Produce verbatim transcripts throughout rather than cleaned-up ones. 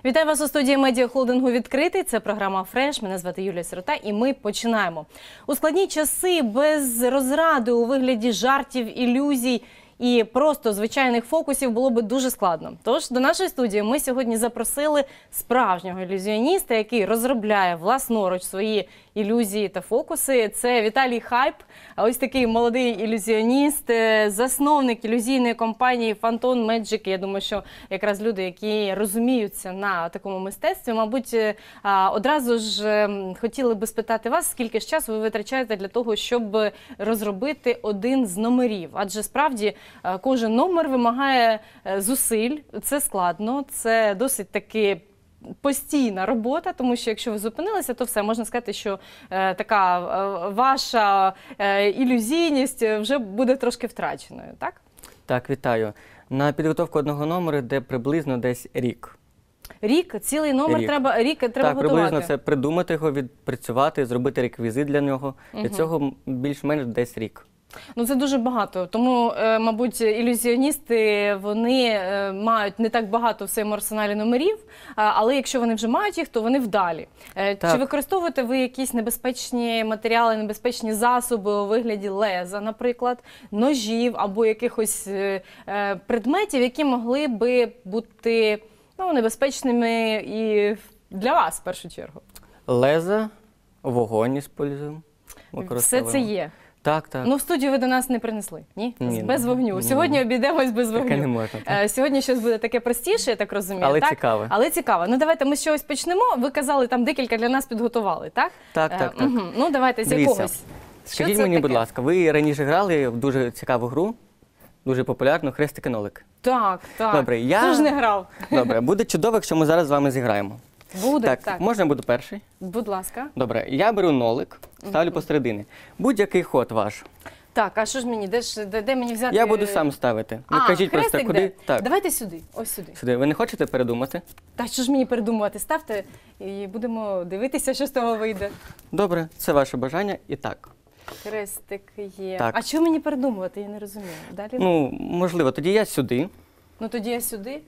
Вітаю вас у студії медіахолдингу «Відкритий». Це програма «Фреш». Мене звати Юлія Сирота і ми починаємо. У складні часи без розради у вигляді жартів, ілюзій і просто звичайних фокусів було би дуже складно. Тож до нашої студії ми сьогодні запросили справжнього ілюзіоніста, який розробляє власноруч свої ілюзії та фокуси. Це Віталій Хайп, ось такий молодий ілюзіоніст, засновник ілюзійної компанії Phantom Magic. Я думаю, що якраз люди, які розуміються на такому мистецтві, мабуть, одразу ж хотіли би спитати вас, скільки ж часу ви витрачаєте для того, щоб розробити один з номерів. Адже справді кожен номер вимагає зусиль, це складно, це досить таки постійна робота, тому що якщо ви зупинилися, то все, можна сказати, що е, така е, ваша е, ілюзійність вже буде трошки втраченою, так? Так, вітаю. На підготовку одного номеру йде приблизно десь рік. Рік? Цілий номер рік. треба, рік треба так, готувати? Так, приблизно це придумати його, відпрацювати, зробити реквізит для нього. Угу. Для цього більш-менш десь рік. Ну, це дуже багато, тому, е, мабуть, ілюзіоністи, вони е, мають не так багато в своєму арсеналі номерів, але якщо вони вже мають їх, то вони вдалі. Е, чи використовуєте ви якісь небезпечні матеріали, небезпечні засоби у вигляді леза, наприклад, ножів або якихось е, е, предметів, які могли би бути ну, небезпечними і для вас, в першу чергу? Леза, вогонь використовуємо. Все це є? Так, так. Ну, в студію ви до нас не принесли, ні? Ні без вогню. Ні. Сьогодні обійдемось без вогню. Таке не можна. Так? Сьогодні щось буде таке простіше, я так розумію. Але так? цікаве. Але цікаве. Ну, давайте ми з чогось почнемо. Ви казали, там декілька для нас підготували, так? Так, так, так. Угу. Ну, давайте з Дивіться, якогось. Скажіть мені, таке? будь ласка, ви раніше грали в дуже цікаву гру, дуже популярну «Хрестики-нолики»? Так, так. Добре, я... Хто ж не грав? Добре, буде чудово, якщо ми зараз з вами зіграємо. Буде, так. так. Можна я буду перший? Будь ласка. Добре, я беру нолик, ставлю угу. посередині. Будь-який ход ваш. Так, а що ж мені, де, ж, де, де мені взяти? Я буду сам ставити. Ви а, кажіть просто, де? куди. Так. Давайте сюди, ось сюди. Сюди. Ви не хочете передумати? Та що ж мені передумувати? Ставте і будемо дивитися, що з того вийде. Добре, це ваше бажання. І так. Хрестик є. Так. А чого мені передумувати? Я не розумію. Далі? Ну, можливо, тоді я сюди. Ну, тоді я сюди.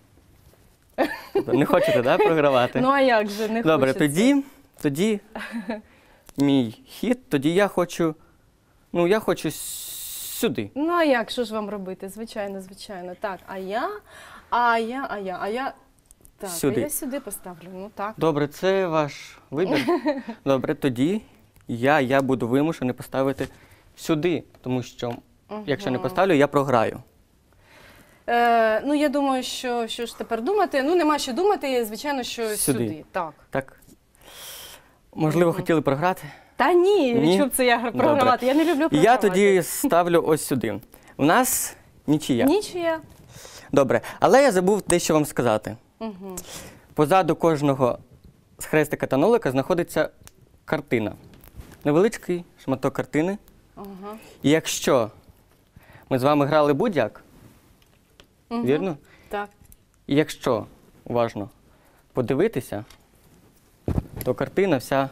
Не хочете, так, програвати? Ну, а як же, не Добре, хочеться. тоді, тоді мій хід, тоді я хочу, ну, я хочу сюди. Ну, а як, що ж вам робити? Звичайно, звичайно. Так, а я, а я, а я, а я, так, сюди. а я сюди поставлю, ну так. Добре, це ваш вибір. Добре, тоді я, я буду вимушений поставити сюди, тому що, угу. якщо не поставлю, я програю. Е, ну, я думаю, що, що ж тепер думати? Ну, нема що думати, звичайно, що сюди. сюди. Так. Так. Можливо, угу. хотіли програти? Та ні, ні? Щоб це я програвати. Добре. Я не люблю програвати. Я тоді ставлю ось сюди. У нас нічия. Нічия. Добре, але я забув дещо вам сказати. Угу. Позаду кожного з хрестика та нолика знаходиться картина. Невеличкий шматок картини. Угу. І якщо ми з вами грали будь-як, угу. вірно? Так. І якщо уважно подивитися, то картина вся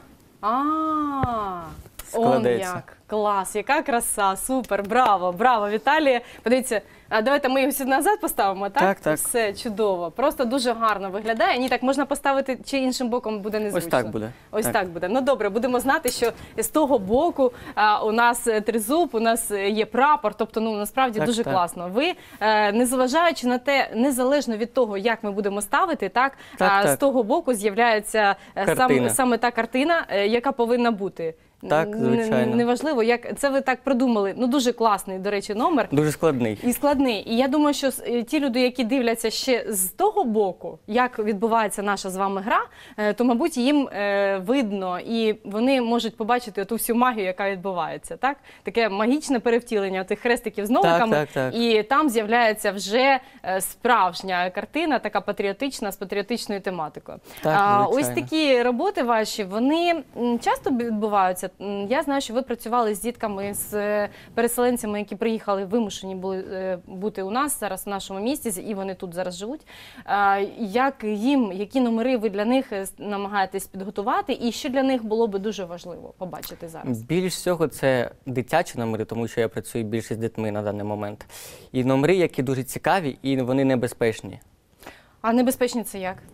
А, складеться. Он як. Клас, яка краса, супер, браво, браво, Віталій. Подивіться, а давайте ми його сюди назад поставимо, так? Так, так. Все, чудово. Просто дуже гарно виглядає. Ні, так можна поставити, чи іншим боком буде незвично? Ось так буде. Ось так, так буде. Ну добре, будемо знати, що з того боку а, у нас тризуб, у нас є прапор, тобто, ну, насправді так, дуже так. класно. Ви, е, незважаючи на те, незалежно від того, як ми будемо ставити, так, так, а, так. з того боку з'являється саме, саме та картина, яка повинна бути. Так, звичайно. Неважливо, як це ви так придумали. Ну, дуже класний, до речі, номер. Дуже складний. І складний. І я думаю, що ті люди, які дивляться ще з того боку, як відбувається наша з вами гра, то, мабуть, їм е, видно, і вони можуть побачити ту всю магію, яка відбувається. Так? Таке магічне перевтілення тих хрестиків з ноликами. Так, так, так. І там з'являється вже справжня картина, така патріотична, з патріотичною тематикою. Так, а, ось такі роботи ваші, вони часто відбуваються? Я знаю, що ви працювали з дітками, з переселенцями, які приїхали, вимушені були бути у нас зараз в нашому місті, і вони тут зараз живуть. Як їм, які номери ви для них намагаєтесь підготувати, і що для них було би дуже важливо побачити зараз? Більш всього це дитячі номери, тому що я працюю більше з дітьми на даний момент. І номери, які дуже цікаві, і вони небезпечні. А небезпечні це як?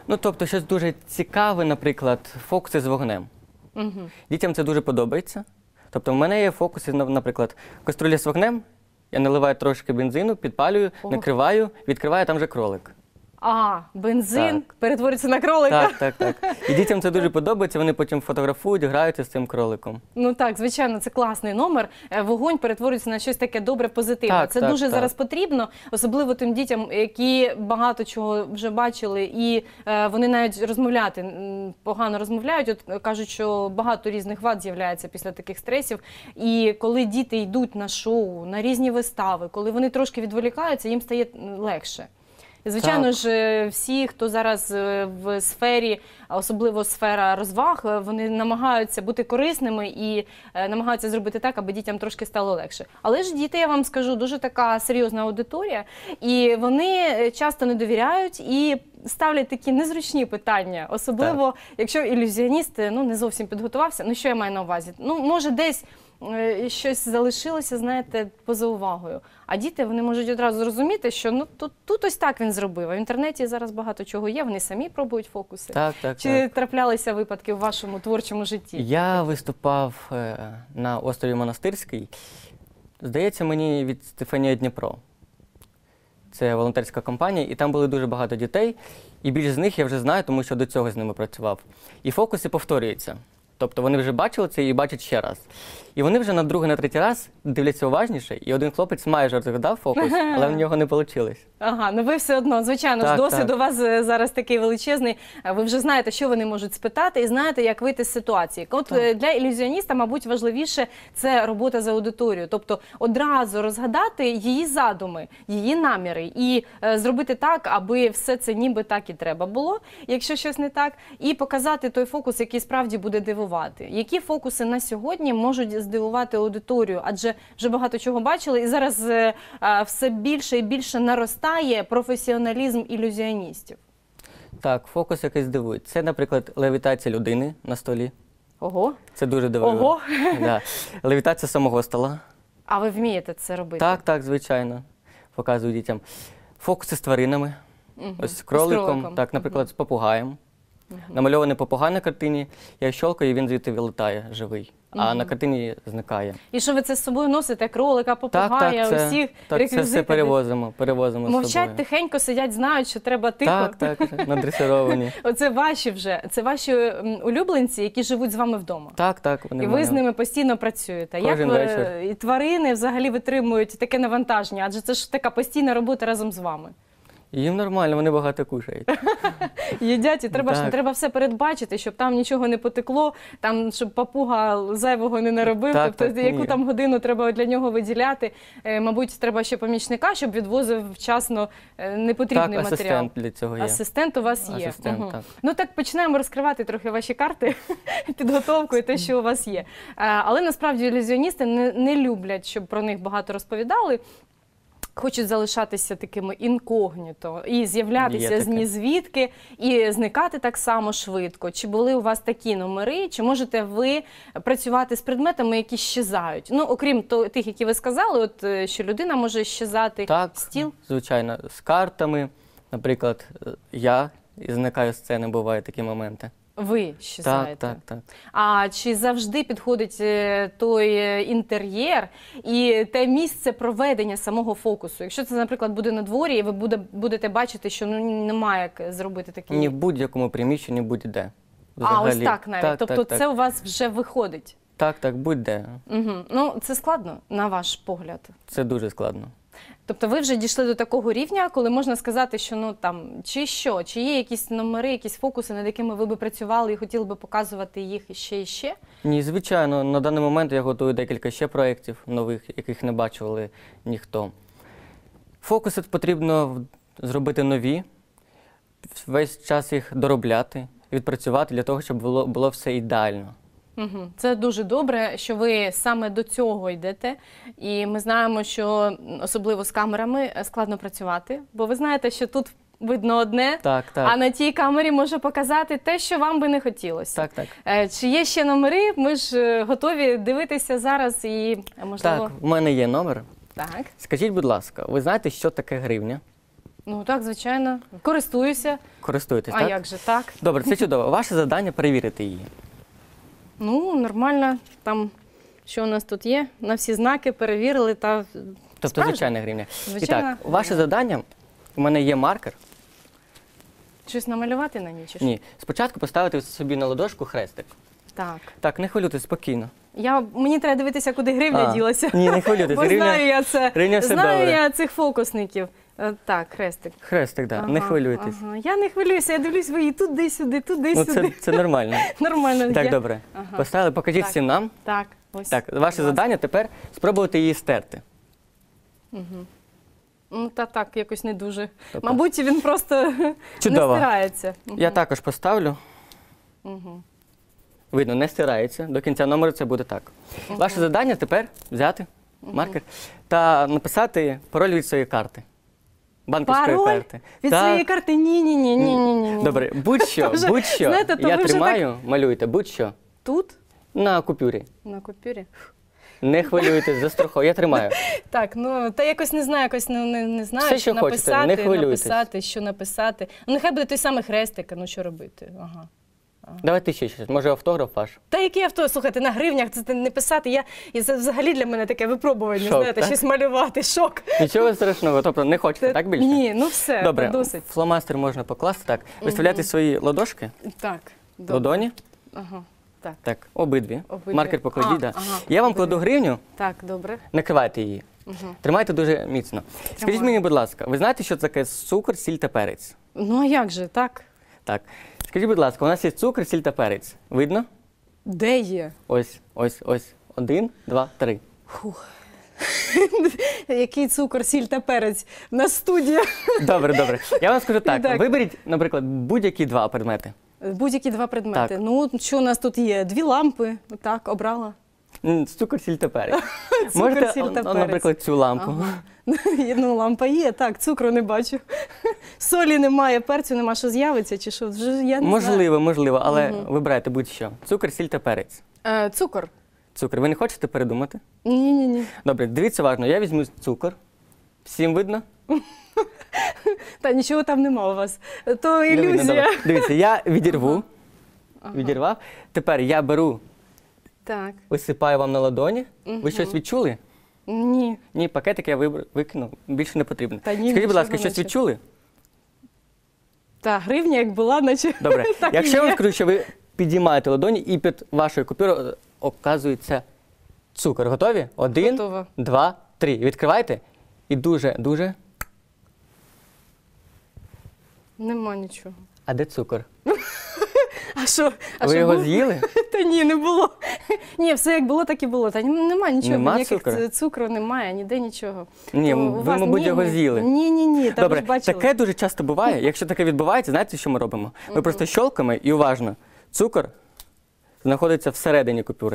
Ну, тобто, щось дуже цікаве, наприклад, фокуси з вогнем. Угу. Дітям це дуже подобається. Тобто, в мене є фокуси, на- наприклад, кастрюля з вогнем, я наливаю трошки бензину, підпалюю, Ого. накриваю, відкриваю, там вже кролик. А, бензин Так. перетвориться на кролика. Так, так, так. І дітям це дуже подобається, вони потім фотографують, граються з цим кроликом. Ну так, звичайно, це класний номер. Е, Вогонь перетворюється на щось таке добре, позитивне. Так, це так, дуже так. зараз потрібно, особливо тим дітям, які багато чого вже бачили, і е, вони навіть розмовляти м, погано розмовляють. От е, кажуть, що багато різних вад з'являється після таких стресів. І коли діти йдуть на шоу, на різні вистави, коли вони трошки відволікаються, їм стає м, легше. І, Звичайно Так. ж, е, всі, хто зараз е, в сфері, а особливо сфера розваг, е, вони намагаються бути корисними і е, намагаються зробити так, аби дітям трошки стало легше. Але ж діти, я вам скажу, дуже така серйозна аудиторія, і вони е, часто не довіряють і ставлять такі незручні питання, особливо якщо ілюзіоніст е, ну, не зовсім підготувався. Ну, що я маю на увазі? Ну, може, десь е, щось залишилося, знаєте, поза увагою. А діти, вони можуть одразу зрозуміти, що ну, тут, тут ось так він зробив. А в інтернеті зараз багато чого є, вони самі пробують фокуси. Так, так, Чи так. траплялися випадки в вашому творчому житті? Я виступав е, на острові Монастирський. Здається, мені від Стефанія Дніпро. Це волонтерська компанія, і там були дуже багато дітей. І більш з них я вже знаю, тому що до цього з ними працював. І фокуси повторюються. Тобто вони вже бачили це і бачать ще раз. І вони вже на другий, на третій раз дивляться уважніше, і один хлопець майже розгадав фокус, але в нього не вийшло. Ага, ну ви все одно, звичайно ж, Так, досвід так. у вас е, зараз такий величезний. Е, Ви вже знаєте, що вони можуть спитати, і знаєте, як вийти з ситуації. От Так. е, для ілюзіоніста, мабуть, важливіше це робота з аудиторією. Тобто одразу розгадати її задуми, її наміри і е, зробити так, аби все це ніби так і треба було, якщо щось не так, і показати той фокус, який справді буде дивувати. Які фокуси на сьогодні можуть здивувати аудиторію? Адже вже багато чого бачили, і зараз е, е, все більше і більше наростає професіоналізм ілюзіоністів. Так, фокус якийсь здивує. Це, наприклад, левітація людини на столі. Ого, Це дуже дивує. ого. Да. Левітація самого стола. А ви вмієте це робити? Так, так, звичайно. Показую дітям. Фокуси з тваринами. Мгм. Ось з кроликом, кроликом. так, наприклад, з попугаєм. Намальований попугай на картині, я щолкаю, і він звідти вилітає живий. А на картині зникає. І що ви це з собою носите? Кролика, попугая, так, це, усіх так, це все реквізити? перевозимо, перевозимо з Мовчать, собою. тихенько сидять, знають, що треба тихо. Так, так, надресировані. Оце ваші вже, це ваші м, улюбленці, які живуть з вами вдома. Так, так, вони І в ви мене. з ними постійно працюєте. Кожен Як ви, вечір. і тварини взагалі витримують таке навантаження? Адже це ж така постійна робота разом з вами. Їм нормально, вони багато кушають. Їдять, і треба ж Так. треба все передбачити, щоб там нічого не потекло, там щоб папуга зайвого не наробив. Так, тобто, так, яку ні. там годину треба для нього виділяти. Е, мабуть, треба ще помічника, щоб відвозив вчасно е, непотрібний Так, матеріал. асистент для цього є. Асистент у вас є. Асистент, Мгм. так. Ну так починаємо розкривати трохи ваші карти, підготовку і те, що у вас є. Е, Але насправді ілюзіоністи не, не люблять, щоб про них багато розповідали. Хочуть залишатися такими інкогніто і Є з'являтися таке. з нізвідки, і зникати так само швидко. Чи були у вас такі номери, чи можете ви працювати з предметами, які щезають? Ну, окрім то- тих, які ви сказали, от е, що людина може щезати, Так, стіл. звичайно, з картами. Наприклад, я зникаю з сцени, бувають такі моменти. Ви щезаєте. Так, так, так. А чи завжди підходить е, той е, інтер'єр і те місце проведення самого фокусу? Якщо це, наприклад, буде на дворі, і ви буде, будете бачити, що ну, немає як зробити такий... Ні в будь-якому приміщенні, будь-де. А, ось Взагалі. так навіть. Так, тобто так, так. це у вас вже виходить. Так, так, будь-де. Угу. Ну, це складно, на ваш погляд. Це дуже складно. Тобто ви вже дійшли до такого рівня, коли можна сказати, що ну там, чи що, чи є якісь номери, якісь фокуси, над якими ви би працювали і хотіли би показувати їх іще і ще? Ні, звичайно, на даний момент я готую декілька ще проєктів нових, яких не бачили ніхто. Фокуси потрібно в- зробити нові, весь час їх доробляти, відпрацювати для того, щоб було, було все ідеально. Угу. Це дуже добре, що ви саме до цього йдете. І ми знаємо, що особливо з камерами складно працювати, бо ви знаєте, що тут видно одне, Так, так. а на тій камері може показати те, що вам би не хотілося. Так, так. Е, Чи є ще номери? Ми ж е, готові дивитися зараз і, е, можливо... Так, у мене є номер. Так. Скажіть, будь ласка, ви знаєте, що таке гривня? Ну так, звичайно. Користуюся. Користуєтесь, А так? як же так? Добре, це чудово. Ваше завдання перевірити її. Ну, нормально. Там, що у нас тут є, на всі знаки перевірили та. Тобто Справді? звичайна гривня. Звичайна І так, ваше гривня. завдання, у мене є маркер. Щось намалювати на ній чи що? Ні, спочатку поставити собі на ладошку хрестик. Так. Так, не хвилюйтесь, спокійно. Я, мені треба дивитися, куди гривня А, ділася. ні, не хвилюйтесь, Бо гривня- знаю я це. гривня все знаю добре. я цих фокусників. Е, Так, хрестик. Хрестик, так, не Ага, хвилюйтесь. Ага. Я не хвилююся, я дивлюсь ви туди-сюди, Ну, туди-сюди. це, це нормально. Нормально. Так, я- добре. Ага. Поставили, покажіть Так. всім нам. Так, ось. Так, ваше Будь ласка. завдання тепер спробувати її стерти. Ну, та так, якось не дуже. Тобто- Мабуть, він просто Чудово. не стирається. Мгм. Я також поставлю. Мгм. Видно, не стирається. До кінця номеру це буде так. Ваше завдання тепер взяти маркер та написати пароль від своєї карти. Банківської Пароль? карти. Від Так. своєї карти? Ні, ні, ні, ні, ні, ні. Добре, будь-що, вже, будь-що. знаєте, то Я ви вже тримаю, малюйте, будь-що. Тут? На купюрі. На купюрі. Не хвилюйтесь, застраховую, я тримаю. Так, ну та якось не знаю, якось не, не, не знаю, Все, що що хочете, написати, не хвилюйтесь. написати, що написати. Ну, нехай буде той самий хрестик, ну що робити? Ага. Давайте ще щось. Може, автограф ваш? Та який авто, слухайте, на гривнях це не писати. Я, і це взагалі для мене таке випробування, Шок, знаєте, так? щось малювати, шок. Нічого страшного, тобто не хочете, так більше? Ні, ну все, Добре, та досить. фломастер можна покласти, так. Виставляти свої ладошки, Так, добре. ладоні, Ага, так, так, обидві. Обидві. Маркер покладіть, А, да. ага, Я вам обидві. кладу гривню, так, добре. накривайте її. Тримайте дуже міцно. Скажіть мені, будь ласка, ви знаєте, що таке цукор, сіль та перець? Ну а як же, так? Так. Скажіть, будь ласка, у нас є цукор, сіль та перець. Видно? Де є? Ось, ось, ось. Один, два, три. Який цукор, сіль та перець на студії. Добре, добре. Я вам скажу так. Так. Виберіть, наприклад, будь-які два предмети. Будь-які два предмети. Так. Ну, що у нас тут є? Дві лампи. Так, обрала. М, Цукор, сіль та перець. Цукор, Можете, сіль та о, перець. наприклад, цю лампу. Ну, лампа є, так, цукру не бачу. Солі немає, перцю нема, що з'явиться, чи що? Вже я не Можливо, можливо, але вибирайте будь-що. Цукор, сіль та перець. знаю. Е, цукор? Цукор. Ви не хочете передумати? Ні-ні-ні. Добре, дивіться уважно. Я візьму цукор. Всім видно? Та нічого там нема у вас. То Не видно, ілюзія. добре. Дивіться, я відірву. Відірвав. Тепер я беру, Так. висипаю вам на ладоні. Ви щось відчули? Ні. Ні, пакетик я вибр- викинув. Більше не потрібно. Та ні, Скажіть, будь нічого ласка, щось наче. відчули? Та гривня як була, наче. Добре. так і Якщо я є. вам скажу, що ви підіймаєте ладоні і під вашою купюрою оказується цукор. Готові? Один, Готова. два, три. Відкривайте. І дуже, дуже. Нема нічого. А де цукор? А що? А Ви що його був? з'їли? Та ні, не було. Ні, все як було, так і було. Та ні, нема нічого, Нема ніяких цукру? ц- цукру немає, ніде нічого. Ні, То ви, у вас- мабуть, ні, його ні. з'їли. Ні, ні, ні. Та ви Добре, ж бачили. таке дуже часто буває. Якщо таке відбувається, знаєте, що ми робимо? Ми просто щолкаємо і уважно. Цукор знаходиться всередині купюри.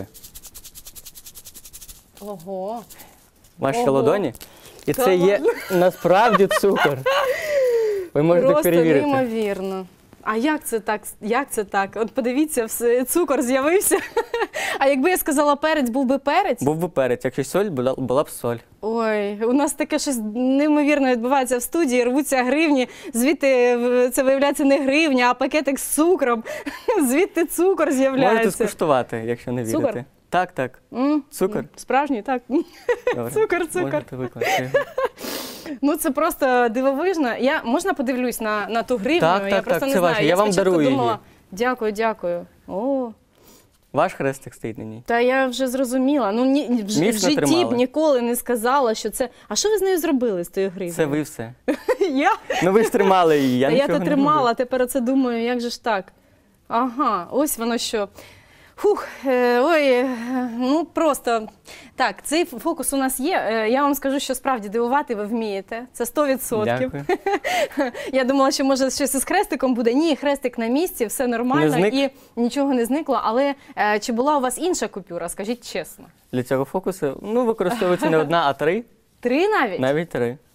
Ого. Ваші Ого. ладоні. І Та це є ладно. насправді цукор. Ви можете Просто перевірити. неймовірно. А як це так? Як це так? От подивіться, все, цукор з'явився. А якби я сказала перець, був би перець? Був би перець, якщо соль, була, була б соль. Ой, у нас таке щось неймовірно відбувається в студії, рвуться гривні, звідти е, це виявляється не гривня, а пакетик з цукром. Звідти цукор Можете з'являється. скуштувати, якщо не вірите. Цукор? Так, так. М, Цукор? м, Справжній, так. Добре. Цукор, цукор. Можете викласти. Ну це просто дивовижно. Я можна подивлюсь на, на ту гривню? Так, я так, просто так, не це знаю. ваше. Я вам спочатку дарую думала, її. Дякую, дякую. О, Ваш хрестик стоїть на ній. та я вже зрозуміла. Ну ні, в, ж- в Міцно житті б тримали. ніколи не сказала, що це. А що ви з нею зробили з тою гривнею? Це ви все. Я? Ну ви ж тримали її, я Та я нічого то не тримала, робив. тепер оце думаю, як же ж так? Ага, ось воно що. Хух, е, ой, е, ну просто. Так, цей фокус у нас є. Е, Я вам скажу, що справді дивувати ви вмієте. Це сто відсотків. Дякую. Я думала, що може щось із хрестиком буде. Ні, хрестик на місці, все нормально Не зник? і нічого не зникло. Але е, чи була у вас інша купюра, скажіть чесно? Для цього фокусу ну, використовується не одна, а три. Три навіть? Навіть три.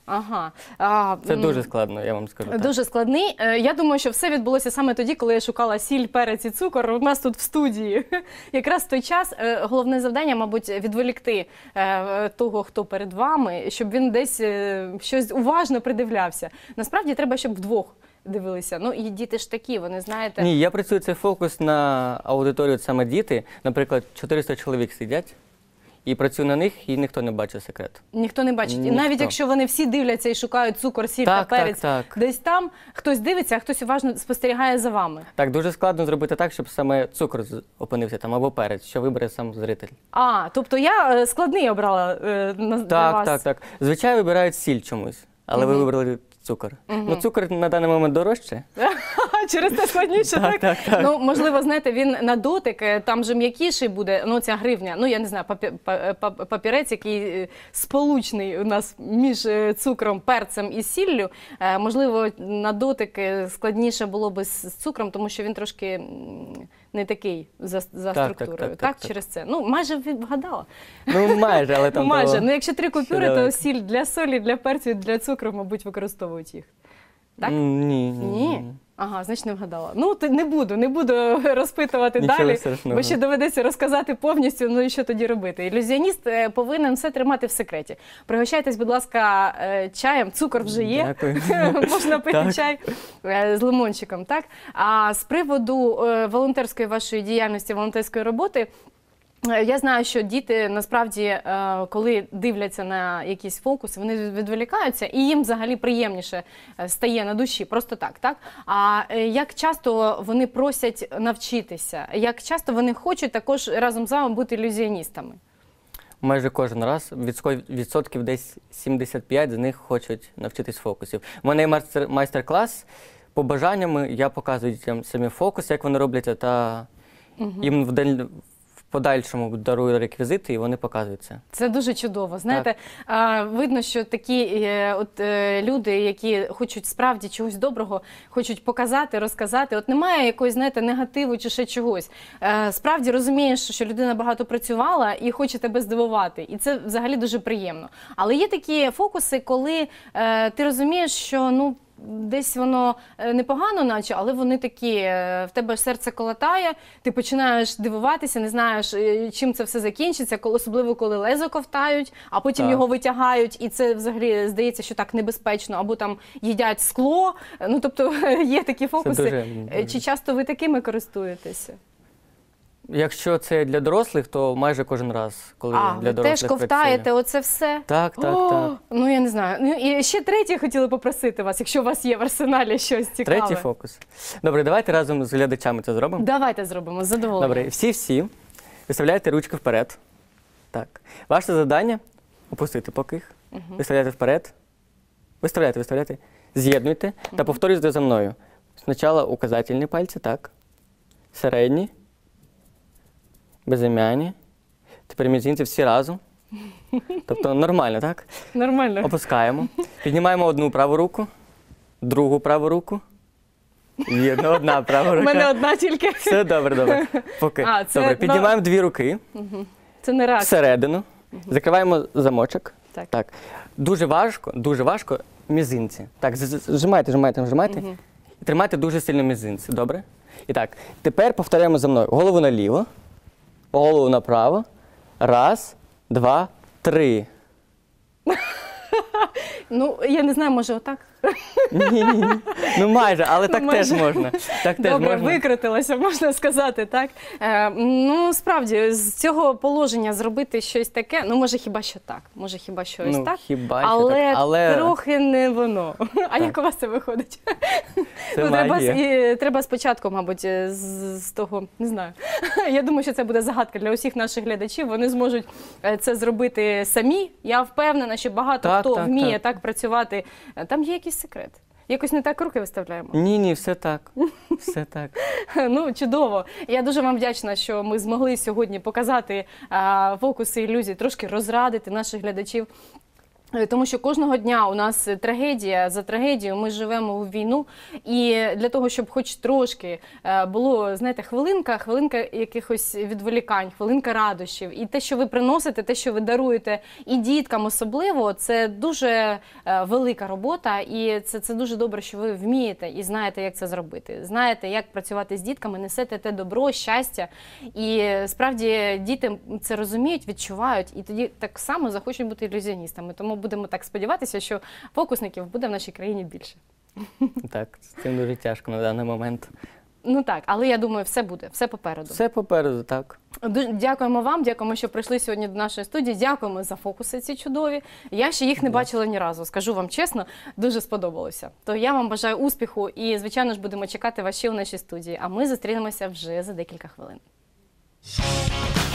Ага. А, Це м, дуже складно, я вам скажу. так. Дуже складний. Е, Я думаю, що все відбулося саме тоді, коли я шукала сіль, перець і цукор у нас тут в студії. Якраз в той час е, головне завдання, мабуть, відволікти е, того, хто перед вами, щоб він десь е, щось уважно придивлявся. Насправді треба, щоб вдвох дивилися. Ну і діти ж такі, вони, знаєте… Ні, я працюю цей фокус на аудиторію, от саме діти. Наприклад, чотириста чоловік сидять, і працюю на них, і ніхто не бачить секрет. Ніхто не бачить. І Ніхто. навіть якщо вони всі дивляться і шукають цукор, сіль Так, та перець так, так. десь там, хтось дивиться, а хтось уважно спостерігає за вами. Так, дуже складно зробити так, щоб саме цукор з- опинився там, або перець, що вибере сам зритель. А, тобто я е, складний обрала е, на- для Так, вас. так, так. Звичайно, вибирають сіль чомусь, але ви вибрали цукор. Ну, цукор на даний момент дорожче. Через те складніше, так? Так, так, так. Ну, можливо, знаєте, він на дотик, е, там же м'якіший буде, ну, ця гривня, ну, я не знаю, папі- па- па- папірець, який е, сполучний у нас між е, цукром, перцем і сіллю. Е, Можливо, на дотик е, складніше було би з з цукром, тому що він трошки м, не такий за, за Так, так, структурою. так, Так, так, так. через це. Ну, майже вгадала. Ну, майже, але там Ну, майже. того Ну, якщо три купюри, ще то далеко. сіль для солі, для перцю, і для цукру, мабуть, використовують їх. Так? М, Ні, ні. Ні? Ага, значить не вгадала. Ну, то не буду, не буду розпитувати Нічого далі, страшного. бо ще доведеться розказати повністю, ну і що тоді робити. Ілюзіоніст е, повинен все тримати в секреті. Пригощайтесь, будь ласка, е, чаєм, цукор вже є. Дякую. Можна пити Так. чай е, з лимончиком, так? А з приводу е, волонтерської вашої діяльності, волонтерської роботи, Е, я знаю, що діти насправді, е, коли дивляться на якісь фокуси, вони відволікаються, і їм взагалі приємніше е, стає на душі, просто так, так? А е, як часто вони просять навчитися? Як часто вони хочуть також разом з вами бути ілюзіоністами? Майже кожен раз відско- відсотків десь сімдесят п'ять з них хочуть навчитись фокусів. У мене є майстер- майстер-клас. По бажанням я показую дітям самі фокуси, як вони робляться, та їм в день в подальшому дарую реквізити, і вони показують це. Це дуже чудово. Знаєте, а, видно, що такі е, от, е, люди, які хочуть справді чогось доброго, хочуть показати, розказати. От немає якоїсь, знаєте, негативу чи ще чогось. Е, справді розумієш, що людина багато працювала і хоче тебе здивувати. І це взагалі дуже приємно. Але є такі фокуси, коли е, ти розумієш, що, ну, десь воно е, непогано, наче, але вони такі, е, в тебе серце колотає, ти починаєш дивуватися, не знаєш, е, чим це все закінчиться, коли- особливо коли лезо ковтають, а потім Так. його витягають, і це взагалі здається, що так небезпечно, або там їдять скло. Ну, тобто є такі фокуси. дуже- Е, Чи часто ви такими користуєтеся? Якщо це для дорослих, то майже кожен раз, коли А, для ви дорослих теж ковтаєте працюю. оце все? Так, так, О, так. Ну, я не знаю. Ну, і ще третє хотіла попросити вас, якщо у вас є в арсеналі щось цікаве. Третій фокус. Добре, давайте разом з глядачами це зробимо. Давайте зробимо, з задоволенням. Добре, всі-всі виставляєте ручки вперед. Так. Ваше завдання опустити поки їх. Виставляєте вперед. Виставляєте, виставляєте. З'єднуйте та повторюйте за мною. Спочатку указательні пальці, так. Середні. Безім'яні. Тепер мізинці всі разом. Тобто нормально, так? Нормально. Опускаємо. Піднімаємо одну праву руку, другу праву руку. І одна, одна права У рука. мене одна тільки. Все добре, добре. Поки. А, це, Добре, ну- піднімаємо дві руки Це не рак. всередину, закриваємо замочок. Так. Так. Дуже важко, дуже важко мізинці. Так, з- з- зжимайте, зжимайте, зжимайте. І тримайте дуже сильно мізинці, добре? І так, тепер повторяємо за мною. Голову наліво, голову направо. Раз, два, три. Ну, я не знаю, може отак? Ні, ні, ні. Ну майже, але так Майже. теж можна. Так теж Добре, можна. викрутилася, можна сказати, так? Е, ну, справді, з цього положення зробити щось таке, ну, може, хіба що так, може, хіба що ось Ну, так, хіба що але, так, але- трохи не воно. А як у вас це виходить? Це Ну, треба, магія. і, треба спочатку, мабуть, з, з того, не знаю. Я думаю, що це буде загадка для усіх наших глядачів. Вони зможуть е, це зробити самі. Я впевнена, що багато Так, хто так, вміє так. так працювати. Е, Там є якийсь секрет. Якось не так руки виставляємо. Ні, ні, все так. Все так. Ну, чудово. Я дуже вам вдячна, що ми змогли сьогодні показати а, фокуси ілюзій, трошки розрадити наших глядачів. Тому що кожного дня у нас трагедія за трагедією, ми живемо у війну, і для того, щоб хоч трошки було, знаєте, хвилинка, хвилинка якихось відволікань, хвилинка радощів. І те, що ви приносите, те, що ви даруєте і діткам особливо, це дуже велика робота, і це, це дуже добре, що ви вмієте і знаєте, як це зробити. Знаєте, як працювати з дітками, несете те добро, щастя. І справді діти це розуміють, відчувають, і тоді так само захочуть бути ілюзіоністами. Тому будемо так сподіватися, що фокусників буде в нашій країні більше. Так, з цим дуже тяжко на даний момент. Ну так, але я думаю, все буде, все попереду. Все попереду, так. Дякуємо вам, дякуємо, що прийшли сьогодні до нашої студії, дякуємо за фокуси ці чудові. Я ще їх не бачила ні разу, скажу вам чесно, дуже сподобалося. То я вам бажаю успіху і, звичайно ж, будемо чекати вас ще у нашій студії. А ми зустрінемося вже за декілька хвилин.